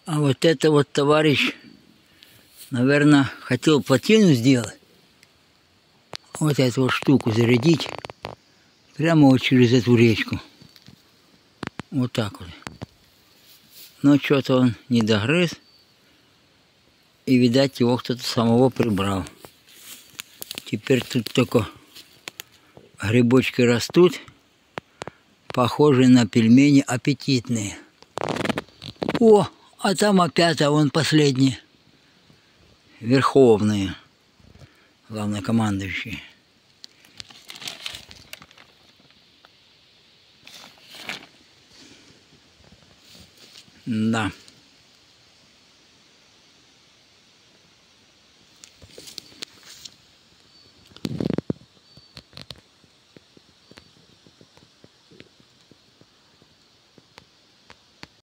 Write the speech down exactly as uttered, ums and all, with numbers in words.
А вот это вот товарищ, наверное, хотел плотину сделать. Вот эту вот штуку зарядить прямо вот через эту речку. Вот так вот. Но что-то он не догрыз. И, видать, его кто-то самого прибрал. Теперь тут только грибочки растут, похожие на пельмени, аппетитные. О, а там опять, а вон последние. Верховные. Главнокомандующие. Да.